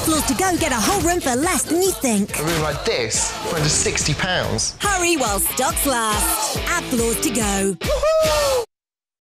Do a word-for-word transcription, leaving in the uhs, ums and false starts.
Floors to Go get a whole room for less than you think. A room like this for under sixty pounds. Hurry while stocks last. At Floors to Go. Woohoo!